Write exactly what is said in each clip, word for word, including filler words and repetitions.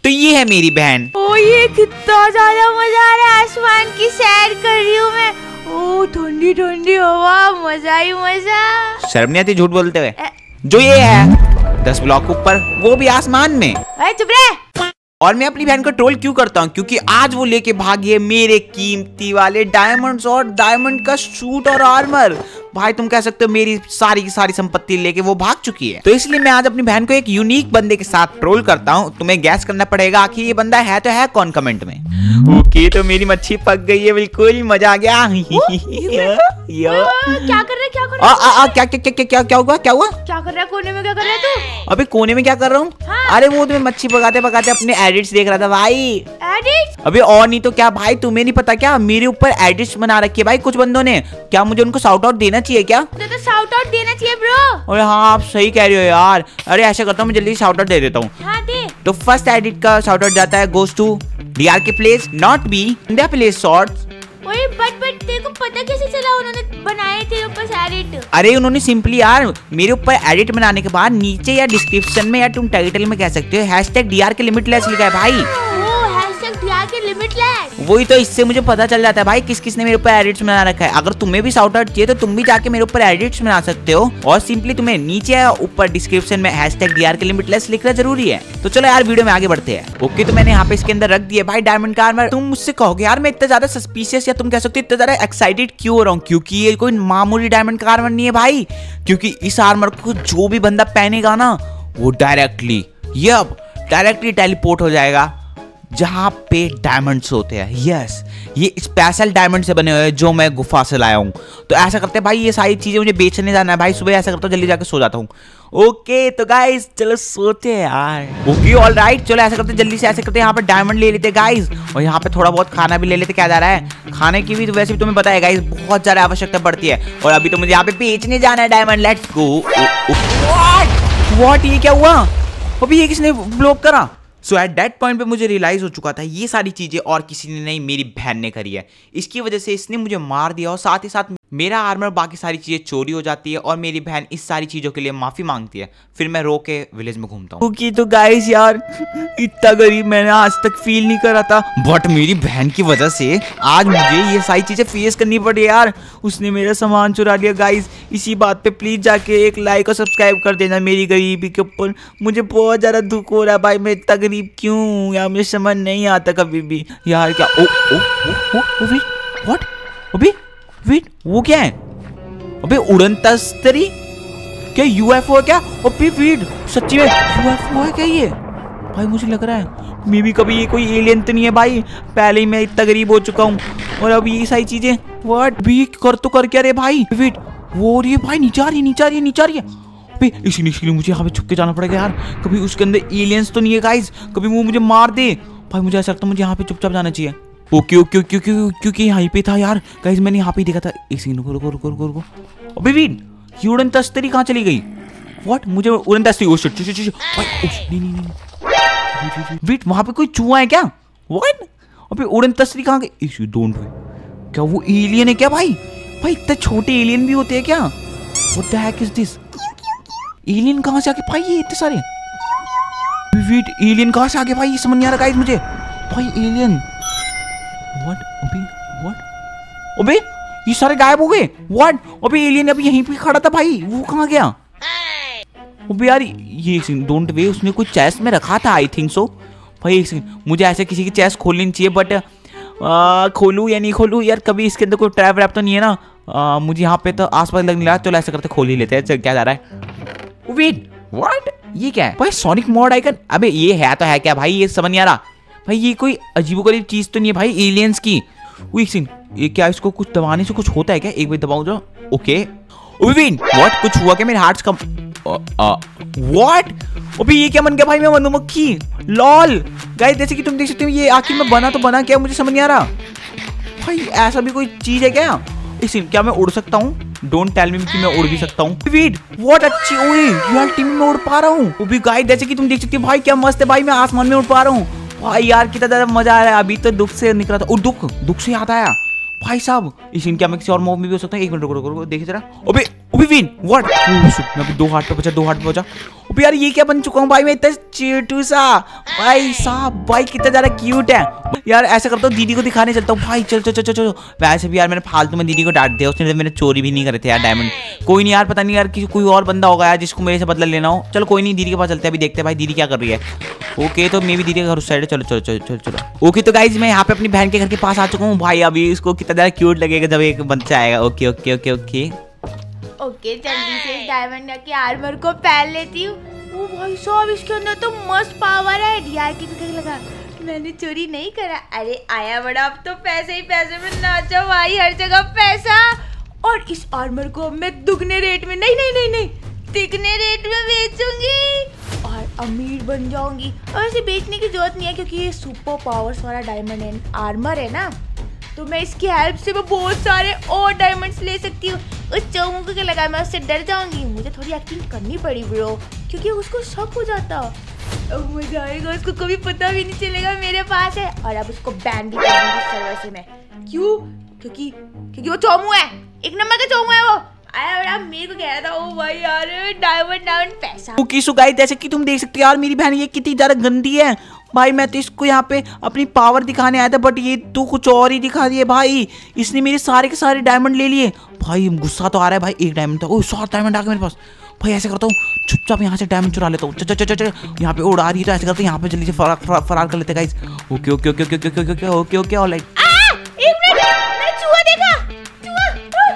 तो ये है मेरी बहन। ओ ये कितना ज्यादा मजा आ रहा है, आसमान की सैर कर रही हूँ मैं। ओ ठंडी ठंडी हवा, मजा ही मजा। शर्म नहीं आती झूठ बोलते हुए? जो ये है दस ब्लॉक ऊपर, वो भी आसमान में। चुप रहे। और मैं अपनी बहन को ट्रोल क्यों करता हूँ? क्योंकि आज वो लेके भागी है मेरे कीमती वाले डायमंड्स और डायमंड का सूट और आर्मर। भाई तुम कह सकते हो मेरी सारी की सारी संपत्ति लेके वो भाग चुकी है। तो इसलिए मैं आज अपनी बहन को एक यूनिक बंदे के साथ ट्रोल करता हूँ। तुम्हें गैस करना पड़ेगा आखिर ये बंदा है तो है कौन कमेंट में। ओके तो मेरी मच्छी पक गई है, बिल्कुल मजा आ गया। क्या कर रहे क्या कर रहे? आ, आ, आ, क्या क्या क्या क्या क्या हुआ क्या हुआ? क्या कर रहा है कोने में? क्या कर रहा है तू? अबे कोने में क्या कर रहा हूँ? हाँ। अरे वो तुम्हें मच्छी पकाते पकाते अपने एडिट्स देख रहा था भाई। एडिट्स? अबे और नहीं तो क्या भाई, तुम्हें नहीं पता क्या मेरे ऊपर एडिट्स बना रखी है भाई कुछ बंदों ने। क्या मुझे उनको शाउट आउट देना चाहिए क्या? तो, तो शाउट आउट देना चाहिए ब्रो। अरे हाँ आप सही कह रही हो यार। अरे ऐसा करता हूँ मैं जल्दी शाउट आउट दे देता हूँ। हाँ दे। तो फर्स्ट एडिट का शाउट आउट जाता है गोस टू डीआर के place not be India place shorts. ओए बट बट तेरे को पता कैसे चला उन्होंने बनाए थे ऊपर एडिट? अरे उन्होंने सिंपली यार मेरे ऊपर एडिट बनाने के बाद नीचे या डिस्क्रिप्शन में या तुम टाइटल में कह सकते हो हैशटैग डीआर के लिमिटलेस लिखा है भाई। वही तो इससे मुझे पता चल जाता है भाई किस किस ने मेरे ऊपर एडिट्स बना रखा है। अगर तुम्हें भी शाउट आउट चाहिए तो तुम भी जाके मेरे ऊपर एडिट्स बना सकते हो और सिंपली तुम्हें नीचे या ऊपर डिस्क्रिप्शन में हैशटैग डीआर के लिमिटलेस लिखना जरूरी है। तो चलो यार वीडियो में आगे बढ़ते हैं। ओके तो मैंने यहाँ पे इसके अंदर रख दिया भाई डायमंड का आर्मर। तुम मुझसे कहोगे यार मैं इतना ज्यादा सस्पिशियस या तुम कह सकते हो इतना ज्यादा एक्साइटेड क्यों हो रहा हूँ? क्योंकि ये कोई मामूली डायमंड का आर्मर नहीं है भाई। क्योंकि इस आर्मर को जो भी बंदा पहनेगा ना वो डायरेक्टली ये अब डायरेक्टली टेलीपोर्ट हो जाएगा जहां पे डायमंड्स होते हैं। यस ये स्पेशल डायमंड से बने हुए हैं जो मैं गुफा से लाया हूं। तो ऐसा करते हैं भाई ये सारी चीजें मुझे बेचने जाना है भाई। सुबह ऐसा करता हूँ जल्दी जाकर सो जाता हूँ। ओके तो गाइस चलो सोते हैं यार। ओके ऑल राइट चलो ऐसा करते जल्दी से ऐसे करते यहाँ पे डायमंड ले लेते गाइस और यहाँ पे थोड़ा बहुत खाना भी ले लेते। क्या जा रहा है खाने की भी तो वैसे भी तुम्हें पता है गाइस बहुत ज्यादा आवश्यकता पड़ती है। और अभी तो मुझे यहाँ पे बेचने जाना है डायमंड। Let's go. व्हाट ये क्या हुआ? अभी ये किसने ब्लॉक करा? सो एट दैट पॉइंट पे मुझे रियलाइज हो चुका था ये सारी चीजें और किसी ने नहीं मेरी बहन ने करी है। इसकी वजह से इसने मुझे मार दिया और साथ ही साथ मेरा आर्मर बाकी सारी चीजें चोरी हो जाती है और मेरी बहन इस सारी चीजों के लिए माफी मांगती है। फिर मैं रो के विलेज में घूमता हूँ। ओके तो गाइस यार इतना गरीब मैंने आज तक फील नहीं करा था बट मेरी बहन की वजह से आज मुझे ये सारी चीजें फेस करनी पड़ी यार। उसने मेरा सामान चुरा लिया गाइस। इसी बात पे प्लीज जाके एक लाइक और सब्सक्राइब कर देना मेरी गरीबी के ऊपर। मुझे बहुत ज्यादा दुख हो रहा है भाई मैं इतना गरीब क्यों यार मुझे समझ नहीं आता कभी भी यार। क्या oh oh oh oh wait what? अबे वेट वो क्या है? अबे उड़न तस्तरी क्या यूएफओ है क्या? अबे वेट सच्ची में यूएफओ है क्या ये? भाई मुझे लग रहा है मे भी कभी ये कोई एलियन तो नहीं है भाई। पहले ही मैं इतना गरीब हो चुका हूँ और अब ये सारी चीजें व्हाट भी कर तो कर क्या रे भाई। वेट वो रही है भाई नीचे आ रही है नीचे आ रही है नीचे आ रही है। इसीलिए इसीलिए मुझे यहाँ पे छुप के जाना पड़ेगा यार। कभी उसके अंदर एलियंस तो नहीं है गाइस, कभी वो मुझे मार दे भाई। मुझे ऐसा लगता है मुझे यहाँ पे चुपचाप जाना चाहिए। ओके ओके ओके ओके क्योंकि यहाँ पे था यार गाइस मैंने यहाँ पे देखा था। एक सेकंड रुको रुको रुको रुको रुको। अबे वेट ये उड़न तस्तरी कहाँ चली गई? व्हाट मुझे उड़न तस्तरी ओ शिट शिट शिट नहीं नहीं नहीं वेट वहाँ पे कोई चूहा है क्या? व्हाट अबे उड़न तस्तरी कहाँ गई? डोंट वे क्या वो एलियन है क्या भाई? भाई इतने छोटे एलियन भी होते हैं क्या? What the heck is this? Alien कहाँ से आके भाई ये इतने सारे? वेट एलियन कहाँ से आगे भाई ये समझ नहीं आ रहा गाइस मुझे भाई। एलियन व्हाट अबे व्हाट अबे ये सारे गायब हो गए। व्हाट अबे एलियन अभी यहीं पे खड़ा था भाई वो कहाँ गया? अबे यार ये डोंट वे उसने कोई चेस्ट में रखा था आई थिंक सो। भाई एक सेकंड मुझे ऐसे किसी की चेस्ट खोलनी नहीं चाहिए बट खोलूं या नहीं खोलूं यार? कभी इसके अंदर कोई ट्रैप वैप तो नहीं है ना? आ, मुझे यहाँ पे तो आसपास लगने लगा। चलो ऐसा करते खोल ही लेते हैं। क्या जा रहा है? वेट व्हाट ये क्या है भाई? Sonic mode icon? अबे ये है तो है क्या भाई? ये समझ नहीं आ रहा भाई। ये कोई अजीबोगरीब चीज तो नहीं है भाई एलियंस की? ये क्या इसको कुछ दबाने से कुछ होता है क्या? एक बार दबाओ जरा। ओके व्हाट कुछ हुआ क्या मेरे हार्ट्स का? व्हाट अबे ये क्या बन गया भाई? मैं मधुमक्खी लॉल गाइस। जैसे कि तुम देख सकते हो ये आखिर में बना तो बना क्या मुझे समझ नहीं आ रहा भाई। ऐसा भी कोई चीज है क्या? इस क्या मैं उड़ सकता हूँ? डोंट टेल मी कि मैं उड़ भी सकता हूँ। वेट व्हाट अच्छी उड़ी रियलिटी में मैं उड़ पा रहा हूँ। वो भी गाइस जैसे कि तुम देख सकते हो भाई क्या मस्त है भाई। मैं आसमान में उड़ पा रहा हूँ भाई यार कितना ज्यादा मजा आ रहा है। अभी तो दुख से निकला था। ओ दुख दुख से याद आया भाई साहब इस क्या मैं किसी और मॉब में भी हो सकता हूँ? एक मिनट रुको रुको रुको देखिए जरा। अबे विन व्हाट, मैं दो हाथ पे बचा, दो हाथ पे बचा। अबे यार ये क्या बन चुका हूँ भाई मैं, इतना चेटू सा भाई साहब। भाई कितना ज्यादा क्यूट है यार। ऐसा करता हूँ दीदी को दिखाने चलता हूँ भाई। चल चल चल चल। वैसे भी यार मैंने फालतू में दीदी को डांट दिया, उसने मैंने चोरी भी नहीं करे थे यार डायमंड। कोई नहीं यार, पता नहीं यार किसी कोई और बंदा होगा यार जिसको मेरे से बदला लेना हो। चलो कोई नहीं, दीदी के पास चलते हैं, अभी देखते हैं भाई दीदी क्या कर रही है। ओके तो मैं भी दीदी के घर उस साइड है। चलो चलो चलो चलो चलो। ओके तो गाइज मैं यहाँ पे अपनी बहन के घर के पास आ चुका हूँ भाई। अभी इसको कितना ज्यादा क्यूट लगेगा जब एक बच्चा आएगा। Okay okay okay okay okay जल्दी से इस डायमंड के आर्मर को पहन लेती हूँ। ओ भाई साहब इसके अंदर तो मस्त पावर है। डीआर की को लगा, मैंने चोरी नहीं करा। अरे आया बड़ा, अब तो पैसे ही पैसे में नाचो भाई, हर जगह पैसा। और इस आर्मर को मैं दुगने रेट में, नहीं नहीं नहीं नहीं तिगने रेट में बेचूंगी और अमीर बन जाऊंगी। और इसे बेचने की जरूरत नहीं है क्योंकि ये सुपर पावर्स वाला डायमंड है, आर्मर है ना, तो मैं इसकी हेल्प से मैं बहुत सारे और डायमंड्स ले सकती हूँ। उस चौमू को क्या लगा, मैं उससे डर जाऊंगी। मुझे थोड़ी एक्टिंग करनी पड़ी ब्रो, क्योंकि उसको शक हो जाता। अब मजा आएगा, उसको कभी पता भी नहीं चलेगा मेरे पास है। और अब उसको बैन भी कर दूंगी सर्वर से मैं। क्यों? क्योंकि क्योंकि वो चौमू है, एक नंबर का चौमू है वो। आया बड़ा मेरे को कह रहा था ओ भाई यार डायमंड डायमंड पैसा। ओके सो गाइस जैसे कि तुम देख सकते हो यार मेरी बहन ये कितनी ज्यादा गंदी है भाई। मैं तो इसको यहाँ पे अपनी पावर दिखाने आया था, बट ये तो कुछ और ही दिखा दिए भाई। इसने मेरे सारे के सारे डायमंड ले लिए भाई। गुस्सा तो आ रहा है भाई। एक डायमंड था, ओह सात डायमंड आ गए मेरे पास भाई। ऐसे करता हूँ चुपचाप यहाँ से डायमंड चुरा लेता हूँ। चल चल चल यहाँ पे उड़ा रही है तो ऐसे करते हैं यहाँ पे जल्दी से फरार फरार, फरार कर लेते हैं guys. Okay okay okay okay okay okay okay okay alright. एक मिनट, मैंने चूहा देखा, चूहा,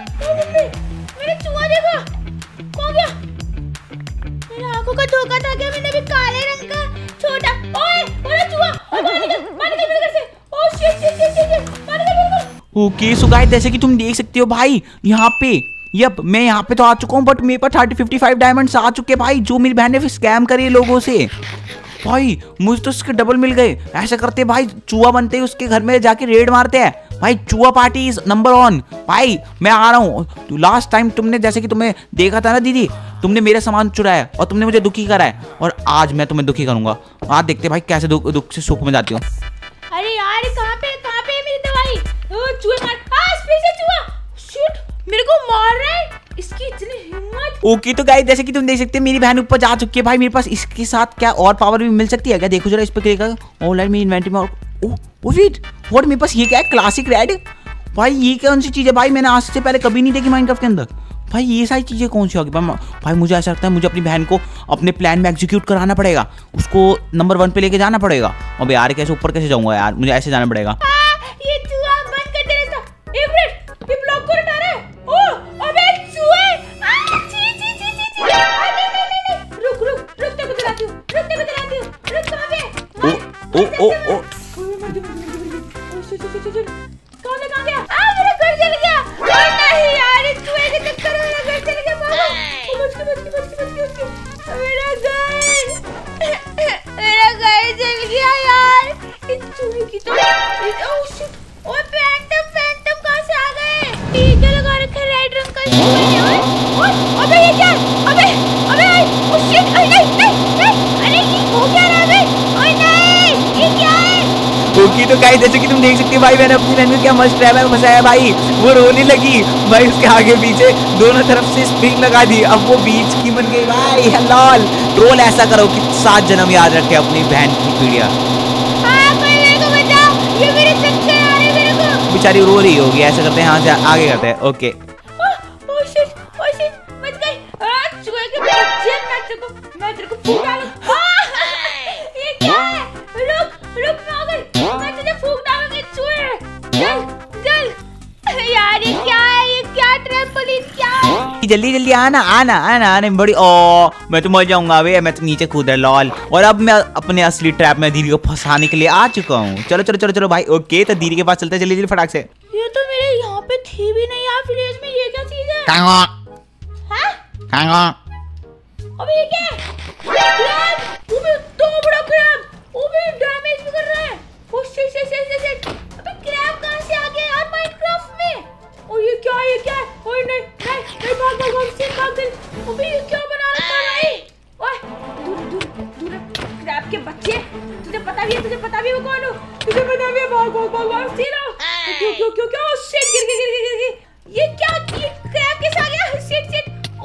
मैंने चूहा देखा। कौन गया? मेरे आंखों का धोखा था क्या? मैंने भी काले रंग का छोटा, ओए ओए चूहा, बाहर निकल, बाहर निकल मेरे घर से। Oh shit shit shit shit, बाहर निकल बाहर निकल। ओके सो गाइस जैसे कि तुम देख सकते हो भाई यहाँ पे, यप मैं यहाँ पे तो आ चुका हूँ, बट मेरे पास थर्टी फिफ्टी फाइव डायमंड्स आ चुके हैं भाई। जो मेरी बहन ने फिर स्कैम करी लोगों से भाई, मुझे तो उसके डबल मिल गए। ऐसा करते भाई चूहा बनते ही उसके घर में जाके रेड मारते हैं भाई। चूहा पार्टी इज नंबर वन भाई। मैं आ रहा हूँ। लास्ट टाइम तुमने जैसे कि तुम्हें देखा था ना दीदी, तुमने मेरा सामान चुराया और तुमने मुझे दुखी करा है, और आज मैं तुम्हें दुखी करूंगा। आज देखते भाई कैसे दुख, दुख से सुख में जाती हूँ। अरे यार कहाँ पे कहाँ पे है मेरी दवाई? चूहे मार, आज फिर से चूहा, शूट मेरे को मार रहा है, इसकी इतनी हिम्मत। ओके तो गाइस जैसे कि तुम देख सकते हैं मेरी बहन ऊपर जा चुकी है भाई। मेरे पास इसके साथ क्या और पावर भी मिल सकती है क्या? देखो जरा इस पे क्लिक करो। ऑनलाइन में इन्वेंटरी में, ओह ओ वेट व्हाट, मेरे पास ये क्या है? क्लासिक रेड भाई। ये कौन सी चीज है भाई? मैंने आज से पहले कभी नहीं देखी माइनक्राफ्ट के अंदर भाई। ये सारी चीजें कौन सी होगी भाई? मुझे ऐसा लगता है मुझे अपनी बहन को अपने प्लान में एग्जीक्यूट कराना पड़ेगा, उसको नंबर वन पे लेके जाना पड़ेगा। अब यार कैसे ऊपर कैसे जाऊंगा यार, मुझे ऐसे जाना पड़ेगा। ये चूहा बंद कर दे रास्ता। एक मिनट, ये ब्लॉक को हटा रहा है। ओह अबे चूहे, आ छी छी छी छी छी। नहीं नहीं नहीं नहीं, रुक रुक रुक, तेरे को दिलाती हूँ, रुक तेरे को दिलाती हूँ, रुक कहाँ पे? ओ ओ ओ ओ कौन है? कहाँ गया? आ मेरा घर जल गया। ओए नहीं यार, इस चूहे के चक्कर में मेरा घर जल गया। भागो, बच के बच के बच के बच के बच के। मेरा घर, मेरा घर जल गया यार। इस चूहे की तो, ओह शिट, ओए फैंटम फैंटम कहाँ से आ गए? टीका लगा रखा है रेड रंग का चूहे ने। ओए अबे ये क्या? अबे अबे ओह शिट, अरे नहीं नहीं नहीं, अरे ये हो क्या रहा है? ओए नहीं, ये क्या है? ओके तो गाइस जैसे कि तुम देख सकते हो भाई मैंने अपनी बहन को क्या मस्त ट्रैप में फंसाया भाई। वो रोने लगी भाई, उसके आगे पीछे दोनों तरफ से स्प्रिंग लगा दी। अब वो बीच की बन गई भाई। लॉल ट्रोल ऐसा करो कि सात जन्म याद रखे अपनी बहन की पीड़िया। हाँ कोई मेरे को बचाओ, ये मेरे चक्कर आ रहे मेरे को। बेचारी रो रही होगी। ऐसा करते हैं यहाँ से आगे करते हैं। Okay oh shit oh shit, बच गई। आ चूहे के बच्चे, मैं तेरे को मैं तेरे को फूंक डालूं। ये क्या है? रुक रुक, मैं आ गई, मैं तुझे फूंक डालूंगी चूहे। चल चल यार, ये क्या है? ये क्या ट्रैम्पोलिन क्या है? जल्दी जल्दी आना आना आना आने बड़ी। ओ मैं तो मर जाऊंगा बे, मैं तो नीचे कूद रहा लॉल। और अब मैं अपने असली ट्रैप में दीदी को फंसाने के लिए आ चुका हूँ। चलो चलो चलो चलो भाई। ओके तो दीदी के पास चलते हैं जल्दी जल्दी फटाक से। ये तो मेरे यहाँ पे थी भी नहीं यार विलेज में। ये क्या चीज है? कांगो हाँ? कांगो अबे ये क्या है? क्रैब! ओबे तो बड़ा क्रैब! ओबे डैमेज भी कर रहा है। Oh shit shit shit shit shit! अबे क्रैब कहाँ से आ गया यार माइनक्राफ्ट में? ओ ये क्या है? ये क्या है? ओए नहीं नहीं नहीं, भाग भाग भाग से भाग दे। अबे ये क्या बना रखा है भाई? ओए दूर दूर दूर, क्रैब के बच्चे, तुझे पता भी है, तुझे पता भी है मैं कौन हूँ, तुझे पता भी है। भाग भाग भाग भाग सीधा। क्यों क्यों क्यों क्यों? शिट गिर गिर गिर गिर गिर। ये क्या? ये क्रैब कैसे आ गया? शिट शिट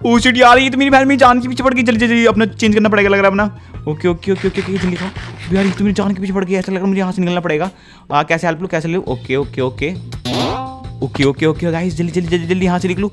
ओ शिट यार, ये तो मेरी बहन मेरी जान के पीछे पड़ गई। जल्दी जल्दी अपना चेंज करना पड़ेगा लग रहा है अपना। Okay okay okay okay okay जल्दी खाओ यार, ये तो मेरी जान के पीछे पड़ गई। ऐसा लग रहा है मुझे यहाँ से निकलना पड़ेगा। आ, कैसे हेल्प लूँ कैसे लूँ? Okay okay okay okay okay okay guys, जल्दी जल्दी जल्दी जल्दी यहाँ से निकलूँ।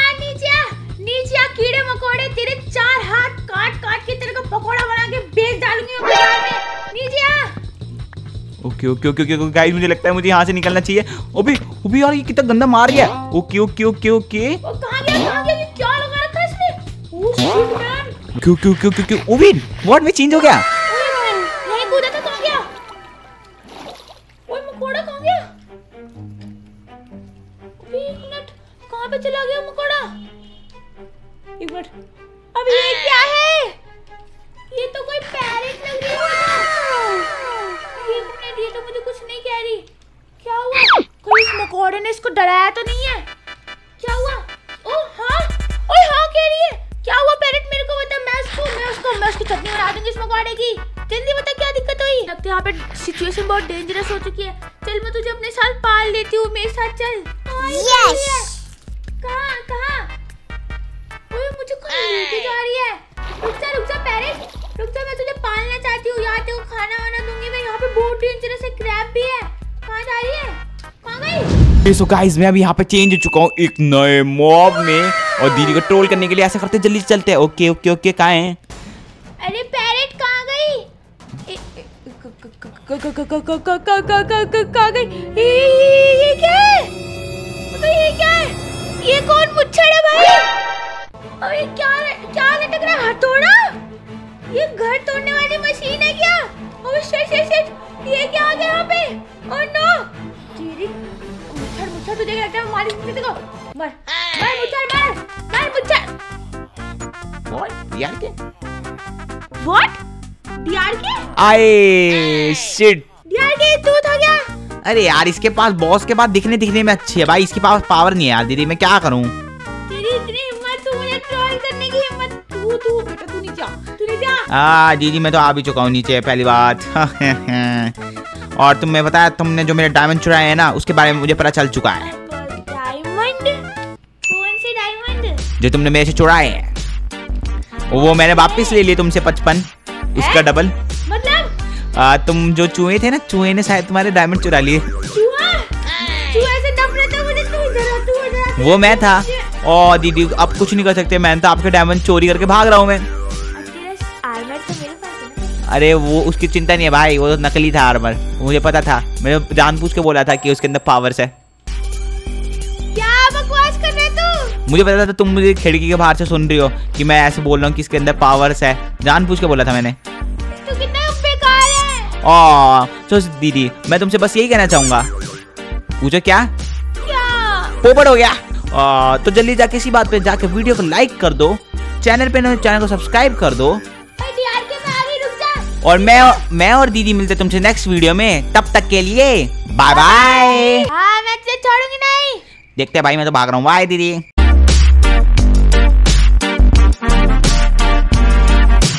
कीड़े मकोड़े तेरे चार हाथ काट काट के तेरे को पकोड़ा बना के बेच डालूंगी मैं बाजार में। नीचे आ। Okay okay okay okay guys, मुझे लगता है मुझे यहाँ से निकलना चाहिए। ओबे ओबे यार, ये कितना गंदा मार गया। ओके ओके ओके ओके ओ कहां गया कहां गया? ये क्या लगा रखा है इसने? Oh shit man. Okay okay okay okay ओबे व्हाट में चेंज हो गया? नहीं कूदा था, कहां गया? ओए मकोड़ा कहां गया? अबे एक मिनट, कहां पे चला गया मकोड़ा? एक मिनट, अब ये क्या है? ये तो कोई पैरेट लग रही है। एक मिनट, ये तो मुझे कुछ नहीं कह रही। क्या हुआ? कोई इस मकोड़े ने इसको डराया तो नहीं है? क्या हुआ? ओ हाँ, ओए हाँ कह रही है। क्या हुआ पैरेट? मेरे को बता, मैं उसको मैं उसको मैं उसकी चटनी बना दूंगी इस मकोड़े की। जल्दी बता क्या दिक्कत हुई? अब तो यहाँ पे सिचुएशन बहुत डेंजरस हो चुकी है। चल मैं तुझे अपने साथ पाल लेती हूँ, मेरे साथ चल। यस। कहाँ कहाँ? ओए मुझे कहीं लेके जा रही है। रुक जा रुक जा पैरेट, रुक जा, मैं तुझे पालना चाहती हूँ। यहाँ तेरे को खाना वाना दूंगी मैं। यहाँ पे बहुत डेंजरस है, क्रैब भी है। कहाँ जा रही है? कहाँ गई? सो गाइस, मैं अभी यहाँ पे चेंज हो चुका हूँ एक नए मॉब में, और दीदी को ट्रोल करने के लिए ऐसा करते जल्दी चलते हैं। ओके ओके ओके कहाँ हैं? अरे पैरेट कहाँ गई? कहाँ गई? ये क्या है? ये क्या है? ये कौन मुच्छड़ है भाई? अरे क्या क्या लटक रहा है? हथौड़ा? ये घर तोड़ने वाली मशीन है क्या? ओह शिट शिट शिट, ये क्या आ गया यहाँ पे? ओह नो, तेरी मुच्छड़ मुच्छड़ तुझे क्या लगता है मारी किसी को? मर मर मुच्छड़, मर मर मुच्छड़। व्हाट यार के? व्हाट डीआर के? आए शिट, डीआर के तू था क्या? अरे यार, इसके पास बॉस के पास दिखने दिखने में अच्छी है भाई, इसके पास पावर नहीं है यार। दीदी मैं क्या करूँ? तेरी इतनी हिम्मत, तू मुझे ट्रोल करने की हिम्मत? तू तू बेटा तू नीचे आ, तू नीचे आ। हाँ दीदी, मैं तो आ भी चुका हूँ नीचे पहली बात। और तुम्हें पता है, तुमने जो मेरे डायमंड चुराए हैं ना, उसके बारे में मुझे पता चल चुका है। डायमंड? कौन से डायमंड? जो तुमने मेरे से चुराए हैं, वो मैंने वापस ले लिए तुमसे पचपन, उसका डबल। मतलब आ, तुम जो चूहे थे ना, चूहे ने शायद तुम्हारे डायमंड चुरा लिए। चूहा? चूहे से नफरत है मुझे। तू इधर आ, तू इधर आ। वो मैं था। और दीदी अब कुछ नहीं कर सकते, मैंने तो आपके डायमंड चोरी करके भाग रहा हूँ मैं। आर्मर तो मेरे पास है ना। अरे वो उसकी चिंता नहीं है भाई, वो तो नकली था आर्मर, मुझे पता था। मैंने जानबूझ के बोला था कि उसके अंदर पावर्स है। क्या बकवास कर रहे तू? मुझे पता था तुम मुझे खिड़की के बाहर से सुन रही हो कि मैं ऐसे बोल रहा हूँ कि इसके अंदर पावर्स है। जानबूझ के बोला था मैंने। तू कितना बेकार है। ओ तो दीदी, मैं तुमसे बस यही कहना चाहूंगा। पूछो क्या? क्या? पोपट हो गया। आ, तो जल्दी जाके इसी बात पे जाके वीडियो को लाइक कर दो, चैनल पे ना चैनल को सब्सक्राइब कर दो। यार के मैं आगे रुक जा। और मैं मैं और दीदी मिलते तुमसे नेक्स्ट वीडियो में, तब तक के लिए बाय बाय। हाँ मैं तुझे छोड़ूंगी नहीं। देखते हैं भाई, मैं तो भाग रहा हूँ। बाय दीदी।